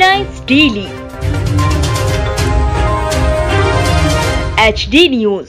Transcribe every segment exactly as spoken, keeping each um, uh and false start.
Headlines daily. H D news.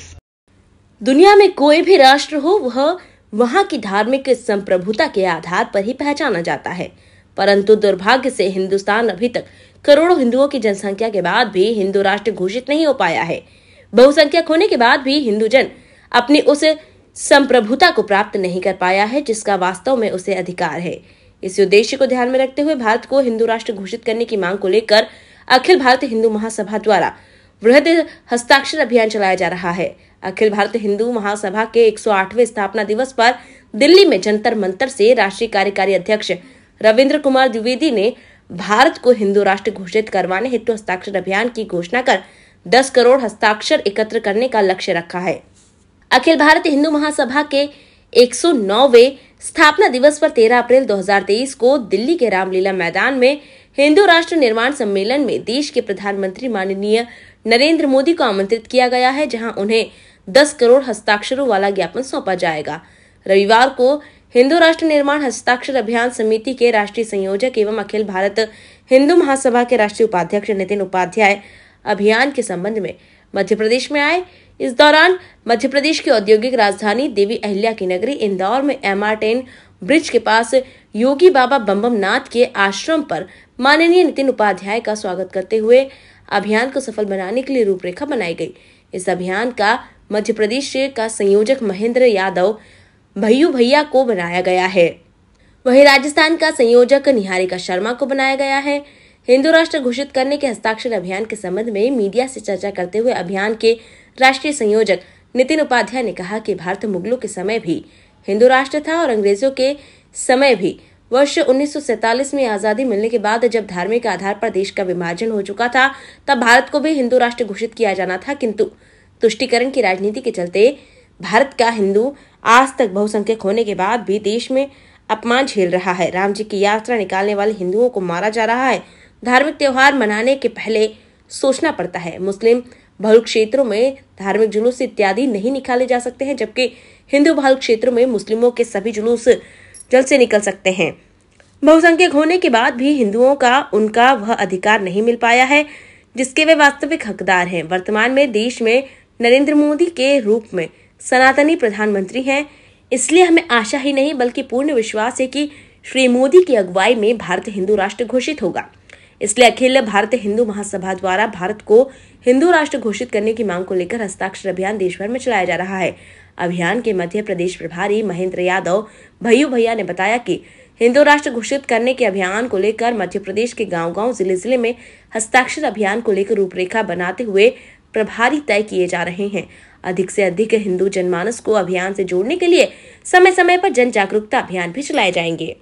दुनिया में कोई भी राष्ट्र हो, वह वहां की धार्मिक संप्रभुता के आधार पर ही पहचाना जाता है, परंतु दुर्भाग्य से हिंदुस्तान अभी तक करोड़ों हिंदुओं की जनसंख्या के बाद भी हिंदू राष्ट्र घोषित नहीं हो पाया है। बहुसंख्यक होने के बाद भी हिंदू जन अपनी उस संप्रभुता को प्राप्त नहीं कर पाया है जिसका वास्तव में उसे अधिकार है। इस उद्देश्य को ध्यान में रखते हुए भारत को हिंदू राष्ट्र घोषित करने की मांग को लेकर अखिल भारतीय हिंदू महासभा द्वारा वृहद हस्ताक्षर अभियान चलाया जा रहा है। अखिल भारतीय हिंदू महासभा के एक सौ आठवें स्थापना दिवस पर दिल्ली में जंतर मंतर से राष्ट्रीय कार्यकारी अध्यक्ष रविंद्र कुमार द्विवेदी ने भारत को हिंदू राष्ट्र घोषित करवाने हेतु हस्ताक्षर अभियान की घोषणा कर दस करोड़ हस्ताक्षर एकत्र करने का लक्ष्य रखा है। अखिल भारतीय हिंदू महासभा के एक सौ नौवें स्थापना दिवस पर तेरह अप्रैल दो हज़ार तेईस को दिल्ली के रामलीला मैदान में हिंदू राष्ट्र निर्माण सम्मेलन में देश के प्रधानमंत्री माननीय नरेंद्र मोदी को आमंत्रित किया गया है, जहां उन्हें दस करोड़ हस्ताक्षरों वाला ज्ञापन सौंपा जाएगा। रविवार को हिंदू राष्ट्र निर्माण हस्ताक्षर अभियान समिति के राष्ट्रीय संयोजक एवं अखिल भारत हिंदू महासभा के राष्ट्रीय उपाध्यक्ष नितिन उपाध्याय अभियान के संबंध में मध्य प्रदेश में आए। इस दौरान मध्य प्रदेश की औद्योगिक राजधानी देवी अहिल्या की नगरी इंदौर में एम आर टेन ब्रिज के पास योगी बाबा बम्बम नाथ के आश्रम पर माननीय नितिन उपाध्याय का स्वागत करते हुए अभियान को सफल बनाने के लिए रूपरेखा बनाई गई। इस अभियान का मध्य प्रदेश का संयोजक महेंद्र यादव भैयू भैया को बनाया गया है, वहीं राजस्थान का संयोजक निहारिका शर्मा को बनाया गया है। हिंदू राष्ट्र घोषित करने के हस्ताक्षर अभियान के संबंध में मीडिया से चर्चा करते हुए अभियान के राष्ट्रीय संयोजक नितिन उपाध्याय ने कहा कि भारत मुगलों के समय भी हिंदू राष्ट्र था और अंग्रेजों के समय भी। वर्ष उन्नीस सौ सैंतालीस में आजादी मिलने के बाद जब धार्मिक आधार पर देश का विभाजन हो चुका था, तब भारत को भी हिंदू राष्ट्र घोषित किया जाना था, किंतु तुष्टीकरण की राजनीति के चलते भारत का हिंदू आज तक बहुसंख्यक होने के बाद भी देश में अपमान झेल रहा है। राम जी की यात्रा निकालने वाले हिंदुओं को मारा जा रहा है। धार्मिक त्योहार मनाने के पहले सोचना पड़ता है। मुस्लिम बहुल क्षेत्रों में धार्मिक जुलूस इत्यादि नहीं निकाले जा सकते हैं, जबकि हिंदू बहुल क्षेत्रों में मुस्लिमों के सभी जुलूस जल्द से निकल सकते हैं। बहुसंख्यक होने के बाद भी हिंदुओं का उनका वह अधिकार नहीं मिल पाया है जिसके वे वास्तविक हकदार हैं। वर्तमान में देश में नरेंद्र मोदी के रूप में सनातनी प्रधानमंत्री हैं, इसलिए हमें आशा ही नहीं बल्कि पूर्ण विश्वास है कि श्री मोदी की अगुवाई में भारत हिंदू राष्ट्र घोषित होगा। इसलिए अखिल भारतीय हिंदू महासभा द्वारा भारत को हिंदू राष्ट्र घोषित करने की मांग को लेकर हस्ताक्षर अभियान देश भर में चलाया जा रहा है। अभियान के मध्य प्रदेश प्रभारी महेंद्र यादव भैयू भैया ने बताया कि हिंदू राष्ट्र घोषित करने के अभियान को लेकर मध्य प्रदेश के गांव-गांव, जिले-जिले में हस्ताक्षर अभियान को लेकर रूपरेखा बनाते हुए प्रभारी तय किए जा रहे हैं। अधिक से अधिक हिंदू जनमानस को अभियान से जोड़ने के लिए समय समय पर जन जागरूकता अभियान भी चलाए जाएंगे।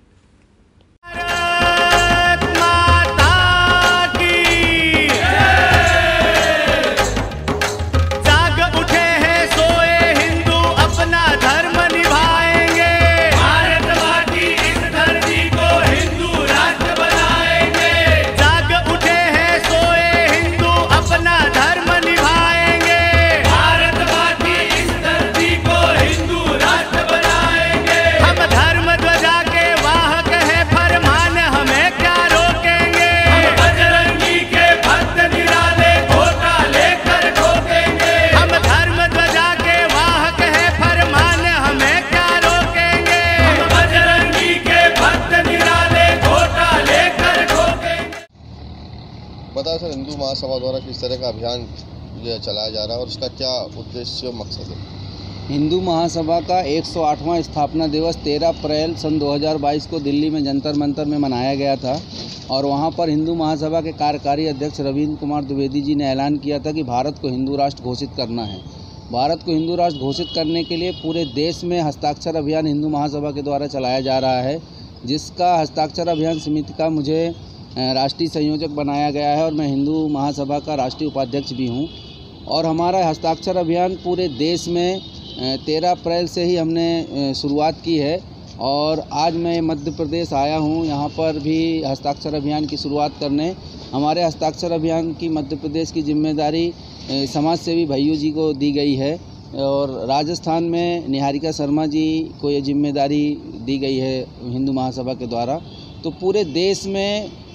बताया सर, हिंदू महासभा द्वारा किस तरह का अभियान जो चलाया जा रहा है और उसका क्या उद्देश्य और मकसद है? हिंदू महासभा का एक सौ आठवां स्थापना दिवस तेरह अप्रैल सन दो हज़ार बाईस को दिल्ली में जंतर मंतर में मनाया गया था और वहां पर हिंदू महासभा के कार्यकारी अध्यक्ष रविंद्र कुमार द्विवेदी जी ने ऐलान किया था कि भारत को हिंदू राष्ट्र घोषित करना है। भारत को हिंदू राष्ट्र घोषित करने के लिए पूरे देश में हस्ताक्षर अभियान हिंदू महासभा के द्वारा चलाया जा रहा है, जिसका हस्ताक्षर अभियान समिति का मुझे राष्ट्रीय संयोजक बनाया गया है और मैं हिंदू महासभा का राष्ट्रीय उपाध्यक्ष भी हूं। और हमारा हस्ताक्षर अभियान पूरे देश में तेरह अप्रैल से ही हमने शुरुआत की है और आज मैं मध्य प्रदेश आया हूं यहाँ पर भी हस्ताक्षर अभियान की शुरुआत करने। हमारे हस्ताक्षर अभियान की मध्य प्रदेश की जिम्मेदारी समाज सेवी भैयू जी को दी गई है और राजस्थान में निहारिका शर्मा जी को ये जिम्मेदारी दी गई है हिंदू महासभा के द्वारा। तो पूरे देश में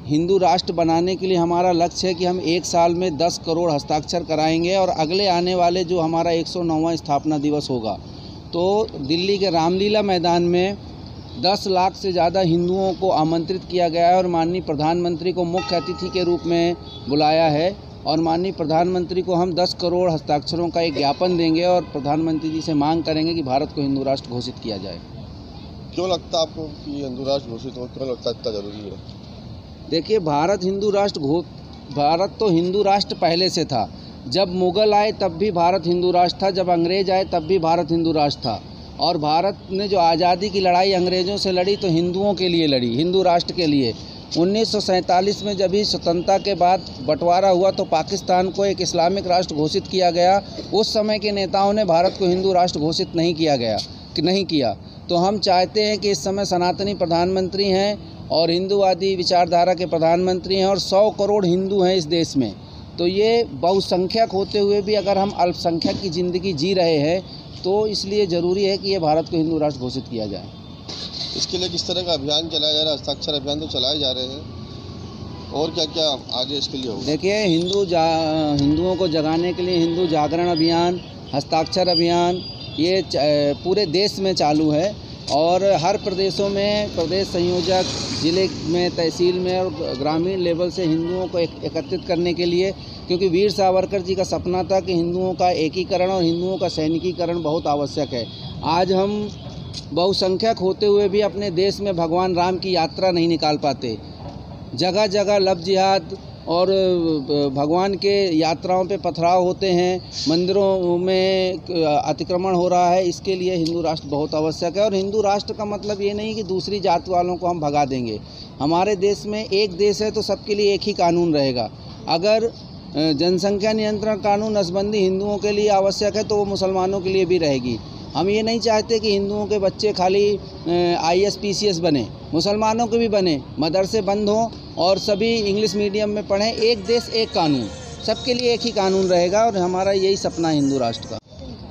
हिंदू राष्ट्र बनाने के लिए हमारा लक्ष्य है कि हम एक साल में दस करोड़ हस्ताक्षर कराएंगे और अगले आने वाले जो हमारा एक सौ नौवां स्थापना दिवस होगा तो दिल्ली के रामलीला मैदान में दस लाख से ज़्यादा हिंदुओं को आमंत्रित किया गया है और माननीय प्रधानमंत्री को मुख्य अतिथि के रूप में बुलाया है और माननीय प्रधानमंत्री को हम दस करोड़ हस्ताक्षरों का एक ज्ञापन देंगे और प्रधानमंत्री जी से मांग करेंगे कि भारत को हिंदू राष्ट्र घोषित किया जाए। क्यों लगता है आपको कि हिंदू राष्ट्र घोषित हो, क्यों लगता है इतना ज़रूरी है? देखिए, भारत हिंदू राष्ट्र घो भारत तो हिंदू राष्ट्र पहले से था। जब मुग़ल आए तब भी भारत हिंदू राष्ट्र था, जब अंग्रेज़ आए तब भी भारत हिंदू राष्ट्र था। और भारत ने जो आज़ादी की लड़ाई अंग्रेज़ों से लड़ी तो हिंदुओं के लिए लड़ी, हिंदू राष्ट्र के लिए। उन्नीस सौ सैंतालीस में जब ही स्वतंत्रता के बाद बंटवारा हुआ तो पाकिस्तान को एक इस्लामिक राष्ट्र घोषित किया गया। उस समय के नेताओं ने भारत को हिंदू राष्ट्र घोषित नहीं किया गया कि नहीं किया। तो हम चाहते हैं कि इस समय सनातनी प्रधानमंत्री हैं और हिंदूवादी विचारधारा के प्रधानमंत्री हैं और सौ करोड़ हिंदू हैं इस देश में। तो ये बहुसंख्यक होते हुए भी अगर हम अल्पसंख्यक की ज़िंदगी जी रहे हैं तो इसलिए ज़रूरी है कि ये भारत को हिंदू राष्ट्र घोषित किया जाए। इसके लिए किस तरह का अभियान चलाया जा रहा है? हस्ताक्षर अभियान तो चलाए जा रहे हैं, और क्या क्या आगे इसके लिए होगा? देखिए, हिंदू जा हिंदुओं को जगाने के लिए हिंदू जागरण अभियान, हस्ताक्षर अभियान ये पूरे देश में चालू है और हर प्रदेशों में प्रदेश संयोजक ज़िले में, तहसील में और ग्रामीण लेवल से हिंदुओं को एक, एकत्रित करने के लिए, क्योंकि वीर सावरकर जी का सपना था कि हिंदुओं का एकीकरण और हिंदुओं का सैनिकीकरण बहुत आवश्यक है। आज हम बहुसंख्यक होते हुए भी अपने देश में भगवान राम की यात्रा नहीं निकाल पाते। जगह जगह लव जिहाद और भगवान के यात्राओं पे पथराव होते हैं, मंदिरों में अतिक्रमण हो रहा है। इसके लिए हिंदू राष्ट्र बहुत आवश्यक है। और हिंदू राष्ट्र का मतलब ये नहीं कि दूसरी जाति वालों को हम भगा देंगे। हमारे देश में एक देश है तो सबके लिए एक ही कानून रहेगा। अगर जनसंख्या नियंत्रण कानून नसबंदी हिंदुओं के लिए आवश्यक है तो वो मुसलमानों के लिए भी रहेगी। हम ये नहीं चाहते कि हिंदुओं के बच्चे खाली I S P C S बने, मुसलमानों के भी बने, मदरसे बंद हों और सभी इंग्लिश मीडियम में पढ़ें। एक देश एक कानून, सबके लिए एक ही कानून रहेगा और हमारा यही सपना है हिंदू राष्ट्र का।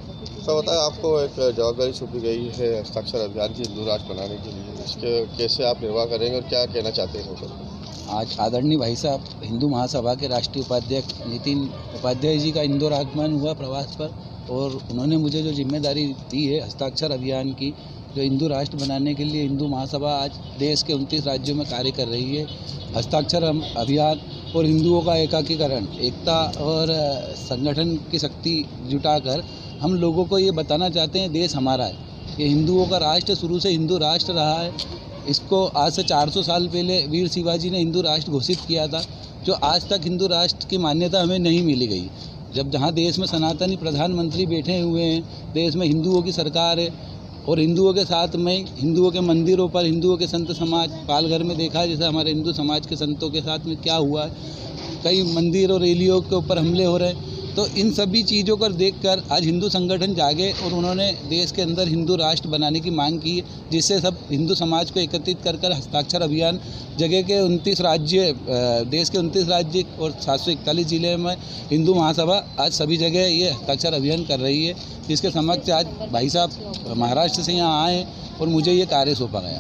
सर बताएं, आपको एक जवाबदारी सौंपी गई है हस्ताक्षर अभियान की हिंदू राष्ट्र बनाने के लिए, इसके कैसे आप निर्वाह करेंगे और क्या कहना चाहते हैं सर? आज आदरणीय भाई साहब हिंदू महासभा के राष्ट्रीय उपाध्यक्ष नितिन उपाध्याय जी का इंदौर आगमन हुआ प्रवास पर और उन्होंने मुझे जो जिम्मेदारी दी है हस्ताक्षर अभियान की, जो हिंदू राष्ट्र बनाने के लिए हिंदू महासभा आज देश के उनतीस राज्यों में कार्य कर रही है। हस्ताक्षर अभियान और हिंदुओं का एकाकीकरण, एकता और संगठन की शक्ति जुटाकर हम लोगों को ये बताना चाहते हैं देश हमारा है, ये हिंदुओं का राष्ट्र शुरू से हिंदू राष्ट्र रहा है। इसको आज से चार सौ साल पहले वीर शिवाजी ने हिंदू राष्ट्र घोषित किया था, जो आज तक हिंदू राष्ट्र की मान्यता हमें नहीं मिली गई। जब जहाँ देश में सनातनी प्रधानमंत्री बैठे हुए हैं, देश में हिंदुओं की सरकार है और हिंदुओं के साथ में हिंदुओं के मंदिरों पर हिंदुओं के संत समाज, पालघर में देखा जैसे हमारे हिंदू समाज के संतों के साथ में क्या हुआ है, कई मंदिर और रैलियों के ऊपर हमले हो रहे हैं। तो इन सभी चीज़ों को देखकर आज हिंदू संगठन जागे और उन्होंने देश के अंदर हिंदू राष्ट्र बनाने की मांग की, जिससे सब हिंदू समाज को एकत्रित कर कर हस्ताक्षर अभियान जगह के उनतीस राज्य, देश के उनतीस राज्य और सात सौ इकतालीस जिले में हिंदू महासभा आज सभी जगह ये हस्ताक्षर अभियान कर रही है, जिसके समक्ष आज भाई साहब महाराष्ट्र से यहाँ आए और मुझे ये कार्य सौंपा गया।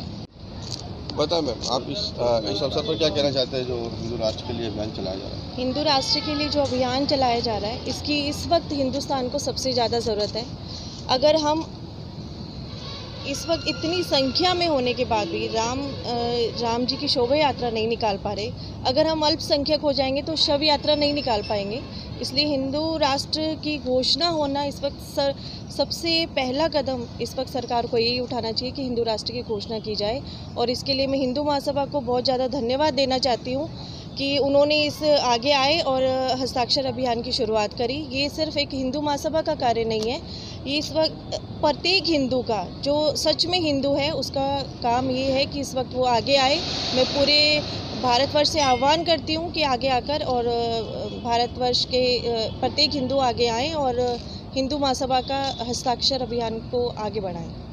बता मैम, आप इस इस अवसर पर क्या कहना चाहते हैं जो हिंदू राष्ट्र के लिए अभियान चलाया जा रहा है? हिंदू राष्ट्र के लिए जो अभियान चलाया जा रहा है, इसकी इस वक्त हिंदुस्तान को सबसे ज़्यादा ज़रूरत है। अगर हम इस वक्त इतनी संख्या में होने के बाद भी राम राम जी की शोभा यात्रा नहीं निकाल पा रहे, अगर हम अल्पसंख्यक हो जाएंगे तो शव यात्रा नहीं निकाल पाएंगे। इसलिए हिंदू राष्ट्र की घोषणा होना इस वक्त सर सबसे पहला कदम इस वक्त सरकार को यही उठाना चाहिए कि हिंदू राष्ट्र की घोषणा की जाए। और इसके लिए मैं हिंदू महासभा को बहुत ज़्यादा धन्यवाद देना चाहती हूँ कि उन्होंने इस आगे आए और हस्ताक्षर अभियान की शुरुआत करी। ये सिर्फ एक हिंदू महासभा का कार्य नहीं है, ये इस वक्त प्रत्येक हिंदू का, जो सच में हिंदू है, उसका काम ये है कि इस वक्त वो आगे आए। मैं पूरे भारतवर्ष से आह्वान करती हूँ कि आगे आकर और भारतवर्ष के प्रत्येक हिंदू आगे आएँ और हिंदू महासभा का हस्ताक्षर अभियान को आगे बढ़ाएं।